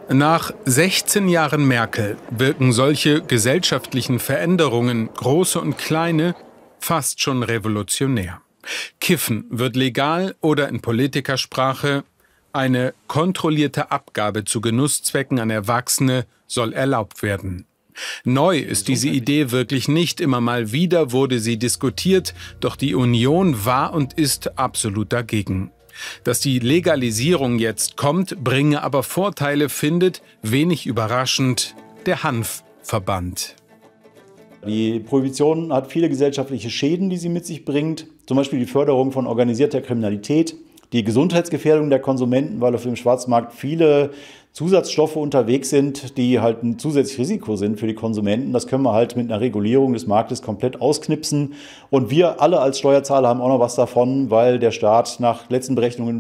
Nach 16 Jahren Merkel wirken solche gesellschaftlichen Veränderungen, große und kleine, fast schon revolutionär. Kiffen wird legal oder in Politikersprache eine kontrollierte Abgabe zu Genusszwecken an Erwachsene soll erlaubt werden. Neu ist diese Idee wirklich nicht, immer mal wieder wurde sie diskutiert, doch die Union war und ist absolut dagegen. Dass die Legalisierung jetzt kommt, bringe aber Vorteile, findet, wenig überraschend, der Hanfverband. Die Prohibition hat viele gesellschaftliche Schäden, die sie mit sich bringt. Zum Beispiel die Förderung von organisierter Kriminalität, die Gesundheitsgefährdung der Konsumenten, weil auf dem Schwarzmarkt viele Zusatzstoffe unterwegs sind, die halt ein zusätzliches Risiko sind für die Konsumenten. Das können wir halt mit einer Regulierung des Marktes komplett ausknipsen. Und wir alle als Steuerzahler haben auch noch was davon, weil der Staat nach letzten Berechnungen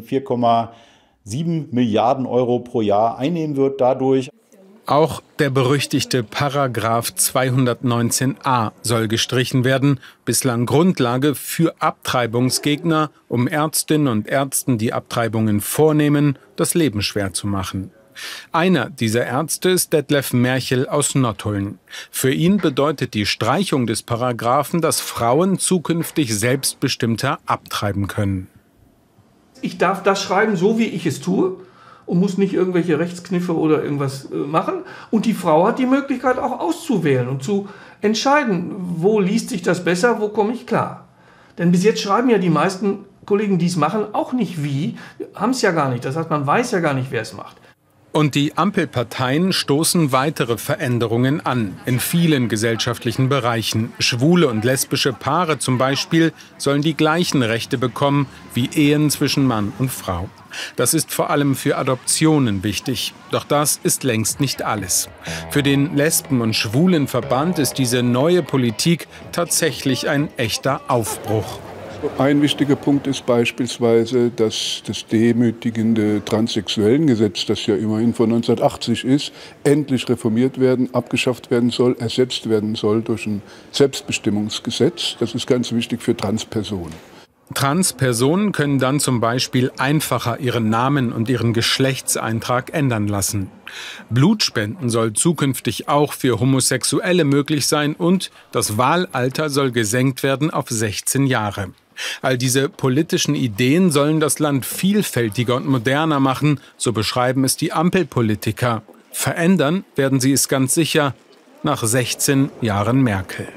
4,7 Milliarden Euro pro Jahr einnehmen wird dadurch. Auch der berüchtigte Paragraph 219a soll gestrichen werden, bislang Grundlage für Abtreibungsgegner, um Ärztinnen und Ärzten, die Abtreibungen vornehmen, das Leben schwer zu machen. Einer dieser Ärzte ist Detlef Merchel aus Nottuln. Für ihn bedeutet die Streichung des Paragraphen, dass Frauen zukünftig selbstbestimmter abtreiben können. Ich darf das schreiben, so wie ich es tue, und muss nicht irgendwelche Rechtskniffe oder irgendwas machen. Und die Frau hat die Möglichkeit auch auszuwählen und zu entscheiden, wo liest sich das besser, wo komme ich klar. Denn bis jetzt schreiben ja die meisten Kollegen, die es machen, auch nicht wie, haben es ja gar nicht. Das heißt, man weiß ja gar nicht, wer es macht. Und die Ampelparteien stoßen weitere Veränderungen an, in vielen gesellschaftlichen Bereichen. Schwule und lesbische Paare zum Beispiel sollen die gleichen Rechte bekommen wie Ehen zwischen Mann und Frau. Das ist vor allem für Adoptionen wichtig. Doch das ist längst nicht alles. Für den Lesben- und Schwulenverband ist diese neue Politik tatsächlich ein echter Aufbruch. Ein wichtiger Punkt ist beispielsweise, dass das demütigende Transsexuellengesetz, das ja immerhin von 1980 ist, endlich reformiert werden, abgeschafft werden soll, ersetzt werden soll durch ein Selbstbestimmungsgesetz. Das ist ganz wichtig für Transpersonen. Transpersonen können dann zum Beispiel einfacher ihren Namen und ihren Geschlechtseintrag ändern lassen. Blutspenden soll zukünftig auch für Homosexuelle möglich sein und das Wahlalter soll gesenkt werden auf 16 Jahre. All diese politischen Ideen sollen das Land vielfältiger und moderner machen, so beschreiben es die Ampelpolitiker. Verändern werden sie es ganz sicher nach 16 Jahren Merkel.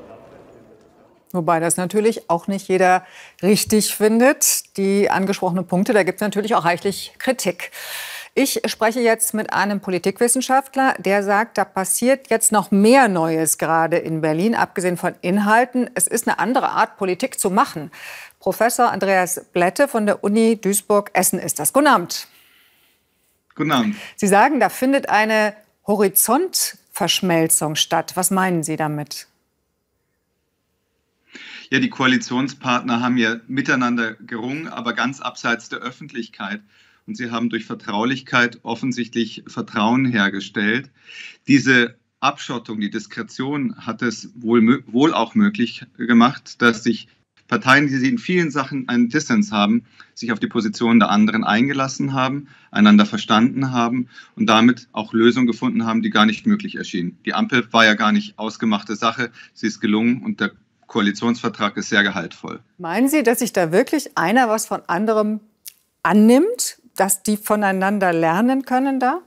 Wobei das natürlich auch nicht jeder richtig findet. Die angesprochenen Punkte, da gibt es natürlich auch reichlich Kritik. Ich spreche jetzt mit einem Politikwissenschaftler, der sagt, da passiert jetzt noch mehr Neues gerade in Berlin, abgesehen von Inhalten. Es ist eine andere Art, Politik zu machen. Professor Andreas Blätte von der Uni Duisburg-Essen ist das. Guten Abend. Guten Abend. Sie sagen, da findet eine Horizontverschmelzung statt. Was meinen Sie damit? Ja, die Koalitionspartner haben ja miteinander gerungen, aber ganz abseits der Öffentlichkeit. Und sie haben durch Vertraulichkeit offensichtlich Vertrauen hergestellt. Diese Abschottung, die Diskretion hat es wohl auch möglich gemacht, dass sich Parteien, die sie in vielen Sachen einen Dissens haben, sich auf die Position der anderen eingelassen haben, einander verstanden haben und damit auch Lösungen gefunden haben, die gar nicht möglich erschienen. Die Ampel war ja gar nicht ausgemachte Sache, sie ist gelungen und der Koalitionsvertrag ist sehr gehaltvoll. Meinen Sie, dass sich da wirklich einer was von anderem annimmt, dass die voneinander lernen können da?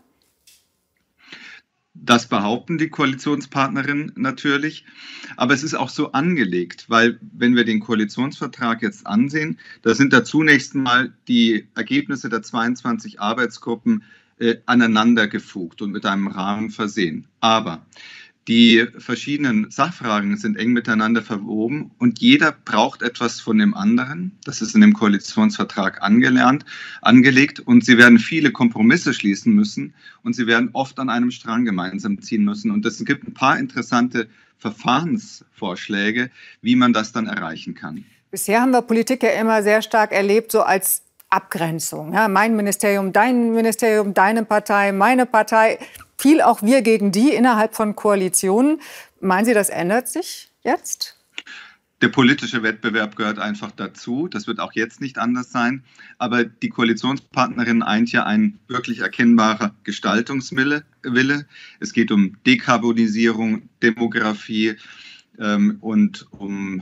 Das behaupten die Koalitionspartnerinnen natürlich. Aber es ist auch so angelegt, weil wenn wir den Koalitionsvertrag jetzt ansehen, da sind da zunächst mal die Ergebnisse der 22 Arbeitsgruppen aneinander gefugt und mit einem Rahmen versehen. Aber die verschiedenen Sachfragen sind eng miteinander verwoben und jeder braucht etwas von dem anderen. Das ist in dem Koalitionsvertrag angelegt und sie werden viele Kompromisse schließen müssen und sie werden oft an einem Strang gemeinsam ziehen müssen. Und es gibt ein paar interessante Verfahrensvorschläge, wie man das dann erreichen kann. Bisher haben wir Politik ja immer sehr stark erlebt, so als Abgrenzung. Ja, mein Ministerium, deine Partei, meine Partei. Viel auch wir gegen die innerhalb von Koalitionen. Meinen Sie, das ändert sich jetzt? Der politische Wettbewerb gehört einfach dazu. Das wird auch jetzt nicht anders sein. Aber die Koalitionspartnerin eint ja ein wirklich erkennbarer Gestaltungswille. Es geht um Dekarbonisierung, Demografie und um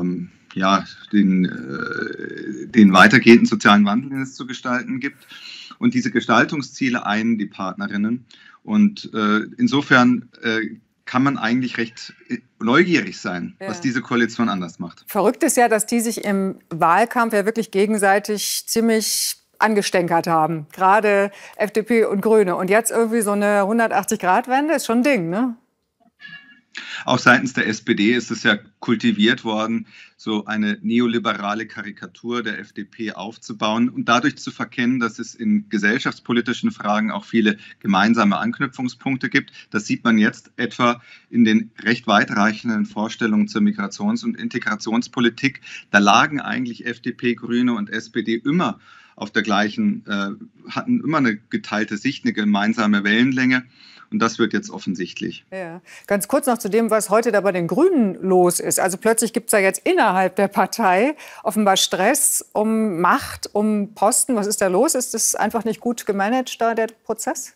den weitergehenden sozialen Wandel, den es zu gestalten gibt. Und diese Gestaltungsziele einen die Partnerinnen. Und insofern kann man eigentlich recht neugierig sein, was diese Koalition anders macht. Verrückt ist ja, dass die sich im Wahlkampf ja wirklich gegenseitig ziemlich angestänkert haben. Gerade FDP und Grüne. Und jetzt irgendwie so eine 180-Grad-Wende ist schon ein Ding, ne? Auch seitens der SPD ist es ja kultiviert worden, so eine neoliberale Karikatur der FDP aufzubauen und dadurch zu verkennen, dass es in gesellschaftspolitischen Fragen auch viele gemeinsame Anknüpfungspunkte gibt. Das sieht man jetzt etwa in den recht weitreichenden Vorstellungen zur Migrations- und Integrationspolitik. Da lagen eigentlich FDP, Grüne und SPD immer auf der gleichen, hatten immer eine geteilte Sicht, eine gemeinsame Wellenlänge. Und das wird jetzt offensichtlich. Ja. Ganz kurz noch zu dem, was heute da bei den Grünen los ist. Also plötzlich gibt es da jetzt innerhalb der Partei offenbar Stress um Macht, um Posten. Was ist da los? Ist das einfach nicht gut gemanagt, da der Prozess?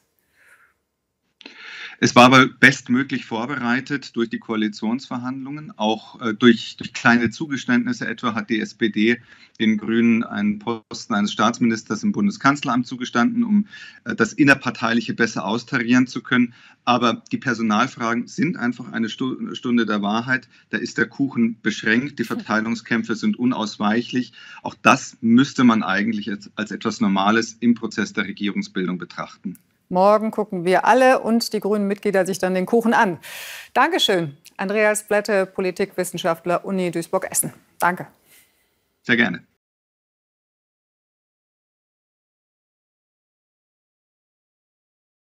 Es war aber bestmöglich vorbereitet durch die Koalitionsverhandlungen. Auch durch kleine Zugeständnisse etwa hat die SPD den Grünen einen Posten eines Staatsministers im Bundeskanzleramt zugestanden, um das Innerparteiliche besser austarieren zu können. Aber die Personalfragen sind einfach eine Stunde der Wahrheit. Da ist der Kuchen beschränkt, die Verteilungskämpfe sind unausweichlich. Auch das müsste man eigentlich als etwas Normales im Prozess der Regierungsbildung betrachten. Morgen gucken wir alle und die grünen Mitglieder sich dann den Kuchen an. Dankeschön, Andreas Blätte, Politikwissenschaftler, Uni Duisburg-Essen. Danke. Sehr gerne.